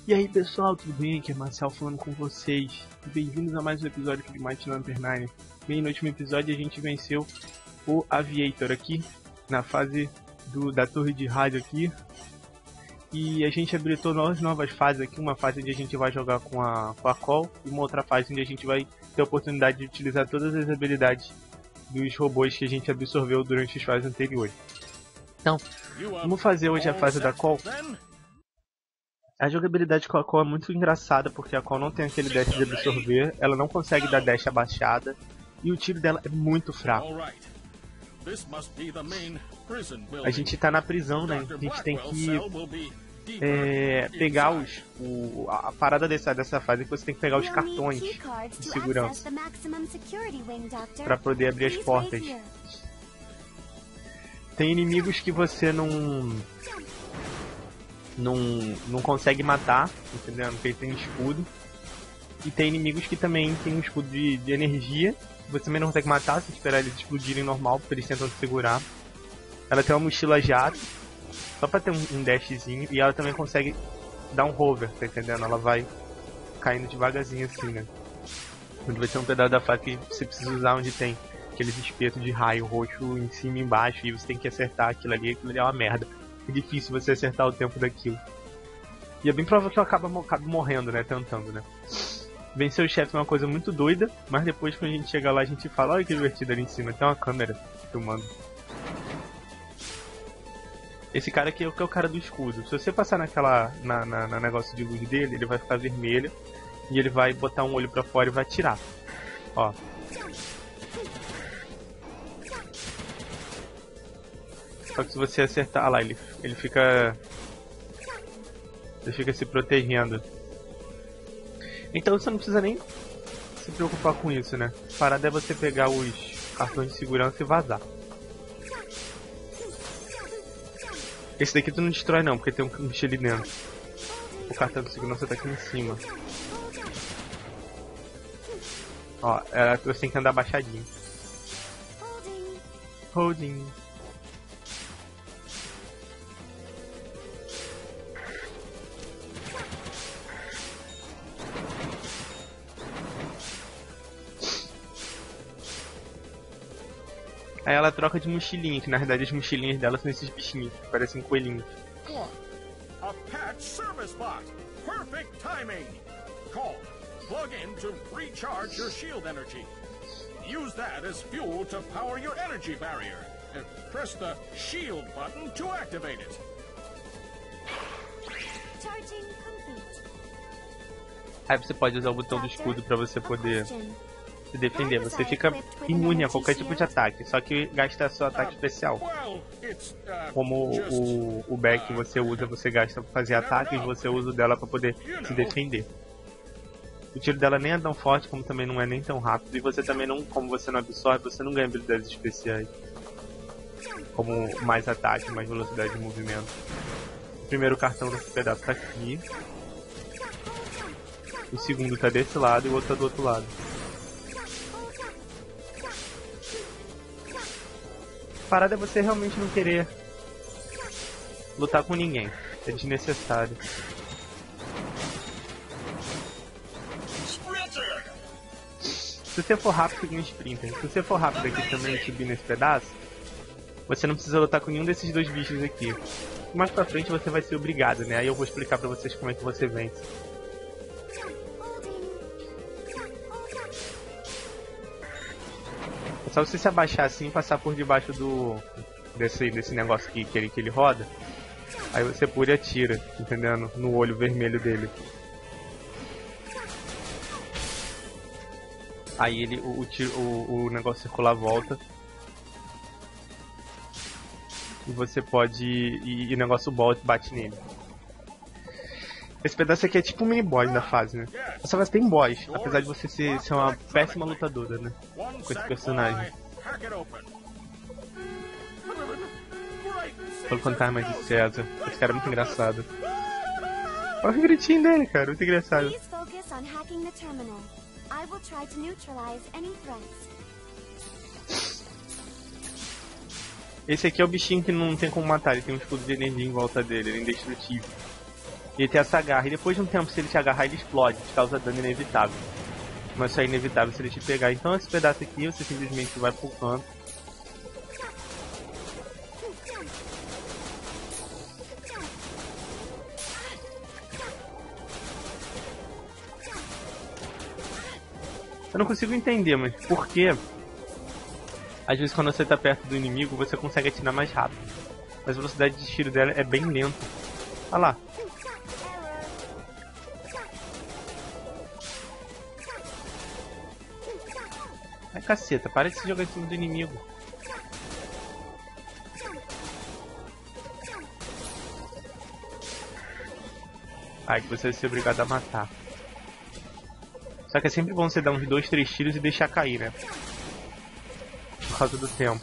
E aí pessoal, tudo bem? Aqui é Marcel falando com vocês. Bem-vindos a mais um episódio aqui de Mighty Number 9. Bem, no último episódio a gente venceu o Aviator aqui, na fase da torre de rádio aqui. E a gente habilitou novas fases aqui, uma fase onde a gente vai jogar com a Call, e uma outra fase onde a gente vai ter a oportunidade de utilizar todas as habilidades dos robôs que a gente absorveu durante as fases anteriores. Então, vamos fazer hoje a fase da Call. A jogabilidade com a Call é muito engraçada, porque a Call não tem aquele dash de absorver, ela não consegue dar dash abaixada, e o tiro dela é muito fraco. A gente tá na prisão, né? A gente tem que pegar a parada dessa fase é que você tem que pegar os cartões de segurança para poder abrir as portas. Tem inimigos que você não consegue matar, entendeu? Porque ele tem escudo. E tem inimigos que também tem um escudo de energia. Você também não consegue matar, se esperar eles explodirem normal, porque eles tentam te segurar. Ela tem uma mochila jato, só pra ter um dashzinho. E ela também consegue dar um hover, tá entendendo? Ela vai caindo devagarzinho assim, né? Onde vai ter um pedaço da faca que você precisa usar, onde tem aqueles espetos de raio roxo em cima e embaixo. E você tem que acertar aquilo ali é uma merda. É difícil você acertar o tempo daquilo. E é bem provável que eu acabe morrendo, né? Tentando, né? Vencer o chefe é uma coisa muito doida, mas depois quando a gente chega lá a gente fala, olha que divertido ali em cima, tem uma câmera filmando. Esse cara aqui é o cara do escudo. Se você passar na negócio de luz dele, ele vai ficar vermelho e ele vai botar um olho pra fora e vai atirar. Ó. Só que se você acertar, ah lá, ele fica se protegendo. Então você não precisa nem se preocupar com isso, né? A parada é você pegar os cartões de segurança e vazar. Esse daqui tu não destrói não, porque tem um bicho ali dentro. O cartão de segurança tá aqui em cima. Ó, você tem que andar abaixadinho. Holding. Aí ela troca de mochilinha, que na verdade as mochilinhas dela são esses bichinhos, que parecem coelhinhos. A patch service bot. Perfect timing. Call. Plug in to recharge your shield energy. Use that as fuel to power your energy barrier. And press the shield button to activate it. Charging complete. Aí você pode usar o botão do escudo pra você poder se defender. Você fica imune a qualquer tipo de ataque, só que gasta seu ataque especial. Como o back que você usa, você gasta pra fazer ataques, você usa o dela pra poder se defender. O tiro dela nem é tão forte, como também não é nem tão rápido. E você também não, como você não absorve, você não ganha habilidades especiais. Como mais ataque, mais velocidade de movimento. O primeiro cartão desse pedaço tá aqui. O segundo tá desse lado e o outro tá do outro lado. A parada é você realmente não querer lutar com ninguém. É desnecessário. Se você for rápido, você ganha sprinter. Se você for rápido aqui também e subir nesse pedaço, você não precisa lutar com nenhum desses dois bichos aqui. Mais pra frente você vai ser obrigado, né? Aí eu vou explicar pra vocês como é que você vence. É só você se abaixar assim e passar por debaixo desse negócio aqui que ele roda. Aí você pula e atira, entendendo? No olho vermelho dele. Aí o negócio circular volta. E você pode... E o negócio bate nele. Esse pedaço aqui é tipo um mini boss da fase, né? Essa fase tem boss, apesar de você ser uma péssima lutadora, né? Com esse personagem. Pelo Fantasma de César. Esse cara é muito engraçado. Olha o gritinho dele, cara, muito engraçado. Esse aqui é o bichinho que não tem como matar, ele tem um escudo de energia em volta dele, ele é indestrutível. E ele tem essa garra. E depois de um tempo, se ele te agarrar, ele explode. Te causa dano inevitável. Mas isso é inevitável se ele te pegar. Então esse pedaço aqui, você simplesmente vai pro canto. Eu não consigo entender, mas por que? Às vezes quando você tá perto do inimigo, você consegue atirar mais rápido. Mas a velocidade de tiro dela é bem lenta. Olha lá. Ai, caceta, para de se jogar em cima do inimigo. Ai, que você vai ser obrigado a matar. Só que é sempre bom você dar uns 2, 3 tiros e deixar cair, né? Por causa do tempo.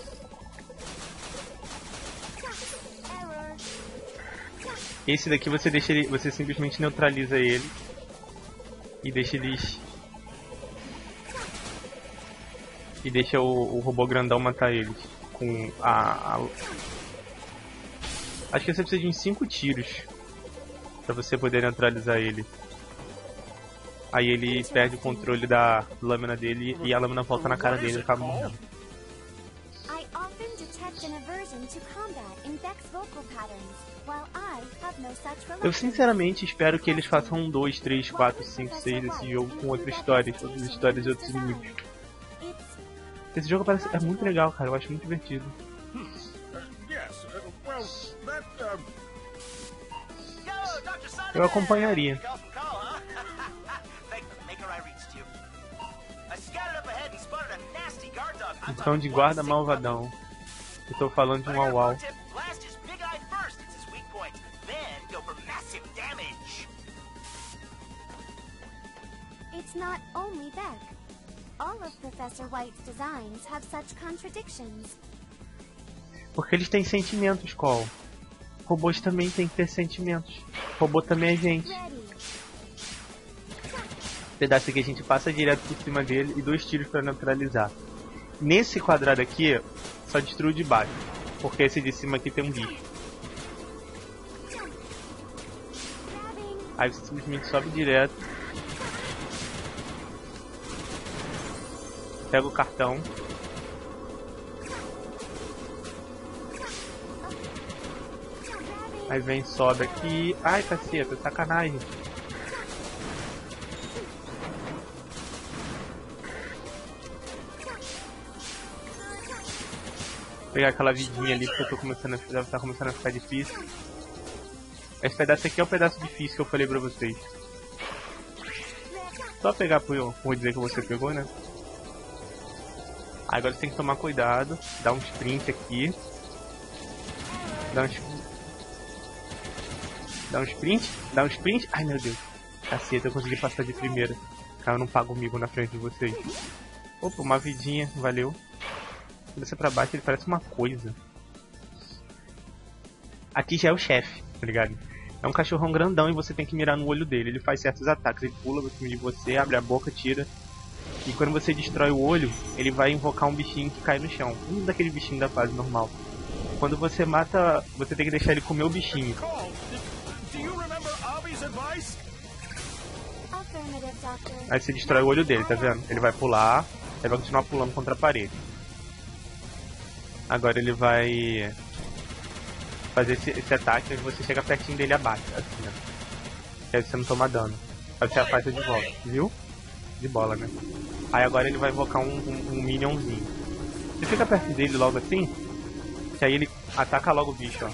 Esse daqui você deixa ele, você simplesmente neutraliza ele e deixa eles e deixa o robô grandão matar eles com acho que você precisa de uns 5 tiros pra você poder neutralizar ele. Aí ele perde o controle da lâmina dele e a lâmina volta na cara dele e acaba morrendo. Eu sinceramente espero que eles façam 1, 2, 3, 4, 5, 6 desse jogo com outras histórias de outros inimigos. Esse jogo parece é muito legal, cara, eu acho muito divertido. Eu acompanharia. Então de guarda malvadão. Eu tô falando de um au-au. It's not only Beck. All of Professor White's designs have such contradictions. Porque eles têm sentimentos, Cole. Robôs também têm que ter sentimentos. Robô também é gente. Pedaço aqui a gente passa direto por cima dele e 2 tiros para neutralizar. Nesse quadrado aqui, só destrui o de baixo. Porque esse de cima aqui tem um bicho. Aí você simplesmente sobe direto. Pega o cartão. Aí vem, sobe aqui. Ai, caceta, sacanagem. Vou pegar aquela vidinha ali porque eu tô começando tá começando a ficar difícil. Esse pedaço aqui é o pedaço difícil que eu falei pra vocês. Só pegar por dizer que você pegou, né? Agora você tem que tomar cuidado. Dá um sprint aqui. Dá um sprint. Ai meu Deus. Caceta, eu consegui passar de primeira. Cara, eu não pago o migo na frente de vocês. Opa, uma vidinha, valeu. Se você pra baixo, ele parece uma coisa. Aqui já é o chefe, tá ligado? É um cachorrão grandão e você tem que mirar no olho dele. Ele faz certos ataques, ele pula por cima de você, abre a boca, tira. E quando você destrói o olho, ele vai invocar um bichinho que cai no chão. Um daquele bichinho da fase normal. Quando você mata, você tem que deixar ele comer o bichinho. Aí você destrói o olho dele, tá vendo? Ele vai pular, ele vai continuar pulando contra a parede. Agora ele vai fazer esse ataque e você chega pertinho dele e abate, assim, né? Que aí você não toma dano. Aí você afasta de volta, viu? De bola, né? Aí agora ele vai invocar um minionzinho. Você fica perto dele logo assim, que aí ele ataca logo o bicho, ó.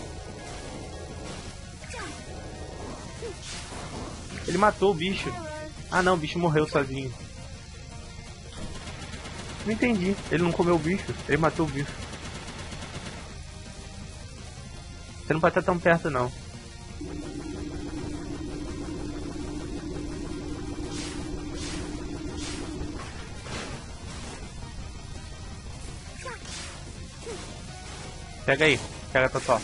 Ele matou o bicho. Ah não, o bicho morreu sozinho. Não entendi. Ele não comeu o bicho, ele matou o bicho. Você não pode estar tão perto não. Pega aí, pega a Totó.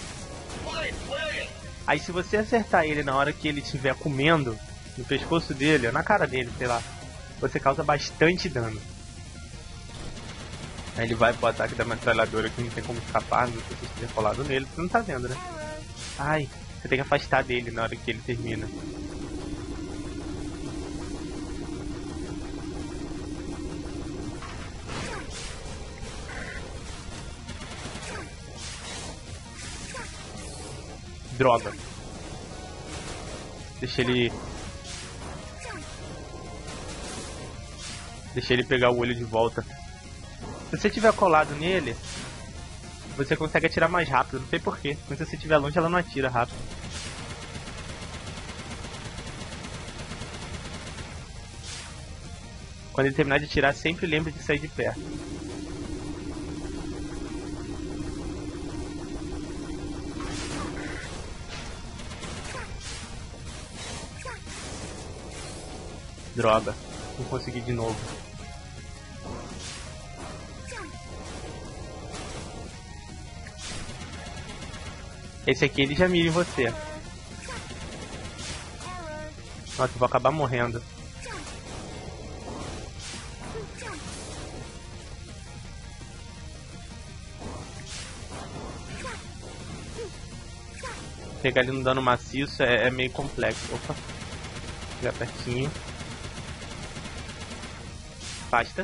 Aí se você acertar ele na hora que ele estiver comendo, no pescoço dele, ou na cara dele, sei lá, você causa bastante dano. Aí ele vai pro ataque da metralhadora que não tem como escapar, não sei se você estiver colado nele, você não tá vendo, né? Ai, Você tem que afastar dele na hora que ele termina. Droga. Deixa ele pegar o olho de volta. Se você tiver colado nele, você consegue atirar mais rápido. Não sei porquê. Mas se você estiver longe, ela não atira rápido. Quando ele terminar de atirar, sempre lembre de sair de perto. Droga, não consegui de novo. Esse aqui ele já mira em você. Nossa, eu vou acabar morrendo. Pegar ele no dano maciço é meio complexo. Opa, chegar pertinho. Afasta.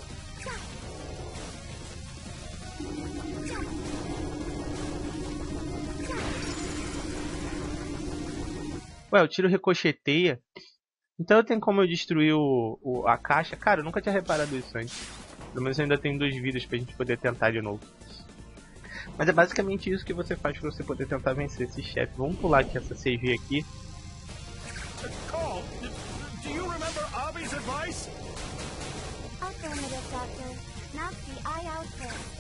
Ué, o tiro ricocheteia. Então tem como eu destruir a caixa? Cara, eu nunca tinha reparado isso antes. Pelo menos eu ainda tenho 2 vidas pra gente poder tentar de novo. Mas é basicamente isso que você faz pra você poder tentar vencer esse chefe. Vamos pular aqui essa CG aqui. Call, do you remember Avi's advice? Affirmative, Doctor. Knock the eye out first.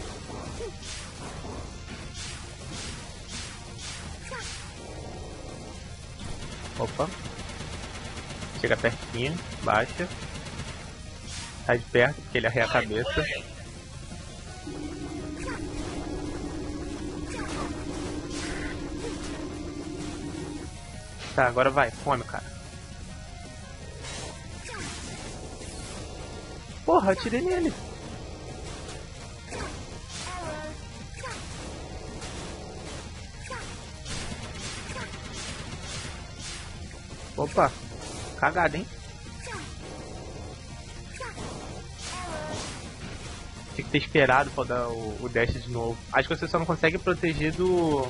Opa. Chega pertinho, baixa. Sai de perto, porque ele arreia a cabeça. Tá, agora vai, come, cara. Porra, atirei nele. Opa, cagada, hein? Tinha que ter esperado pra dar o dash de novo. Acho que você só não consegue proteger do...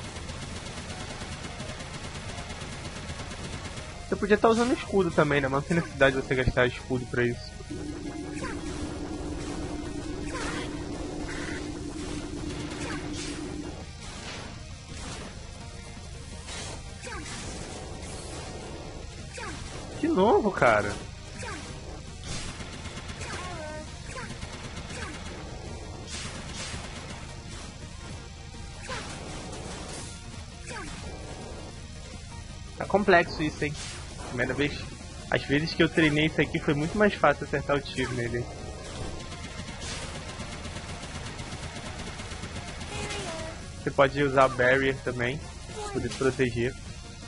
Você podia estar usando escudo também, né? Mas não tem necessidade de você gastar escudo pra isso. De novo, cara. Tá complexo isso, hein? Primeira vez. As vezes que eu treinei isso aqui foi muito mais fácil acertar o tiro nele. Você pode usar Barrier também, pra poder se proteger.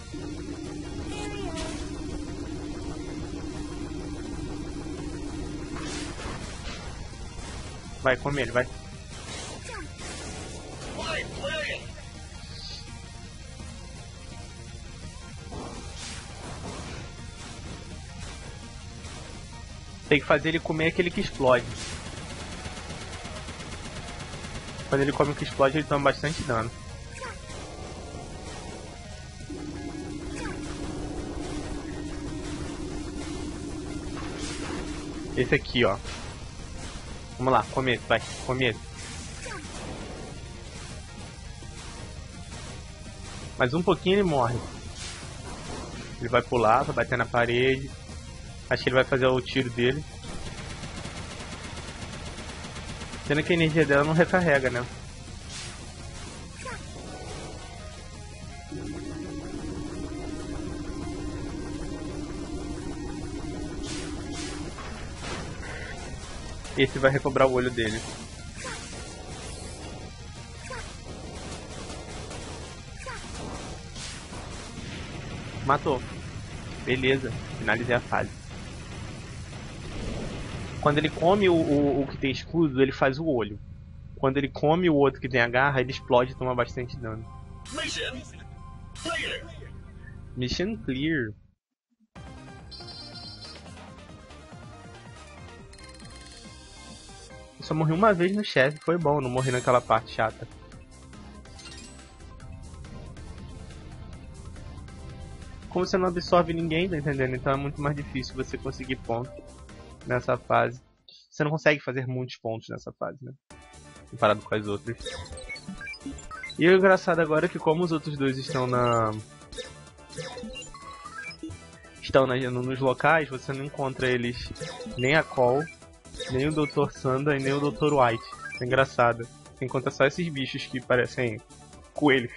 Vai, come ele, vai. Tem que fazer ele comer aquele que explode. Quando ele come o que explode, ele toma bastante dano. Esse aqui, ó. Vamos lá, come ele, vai, come ele. Mais um pouquinho ele morre. Ele vai pular, vai bater na parede. Acho que ele vai fazer o tiro dele. Sendo que a energia dela não recarrega, né? Esse vai recobrar o olho dele. Matou. Beleza, finalizei a fase. Quando ele come o que tem escudo, ele faz o olho. Quando ele come o outro que tem a garra, ele explode e toma bastante dano. Mission clear. Mission clear. Eu só morri uma vez no chefe, foi bom, não morri naquela parte chata. Como você não absorve ninguém, tá entendendo? Então é muito mais difícil você conseguir pontos nessa fase. Você não consegue fazer muitos pontos nessa fase, né? Comparado com as outras. E o engraçado agora é que como os outros dois estão nos locais, você não encontra eles, nem a Cole, nem o Dr. Sanda e nem o Dr. White. É engraçado. Você encontra só esses bichos que parecem coelhos.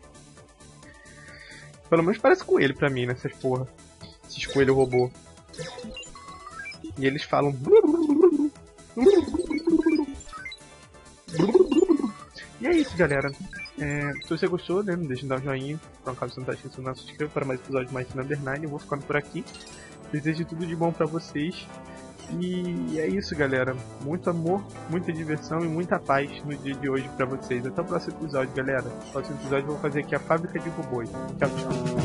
Pelo menos parece coelho pra mim, nessas porra. Esses coelhos robô. E eles falam... E é isso, galera. Se você gostou, né, não deixe de dar um joinha. Por um caso você não tá inscrito no nosso, se inscreva para mais episódios mais de Number 9. Eu vou ficando por aqui. Desejo tudo de bom pra vocês. E é isso, galera. Muito amor, muita diversão e muita paz no dia de hoje pra vocês. Até o próximo episódio, galera. No próximo episódio eu vou fazer aqui a fábrica de robôs. Tchau, tchau.